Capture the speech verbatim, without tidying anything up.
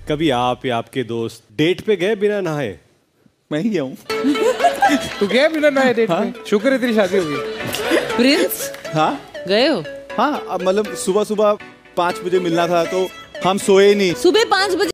कभी आप या आपके दोस्त डेट पे गए बिना नहाए? मैं ही गया हूँ। तू गया बिना नए डेट पे? शुक्र है तेरी शादी हो गई। प्रिंस हाँ गए हो? हाँ, अब मतलब सुबह सुबह पाँच बजे मिलना था तो हम सोए नहीं। सुबह पाँच बजे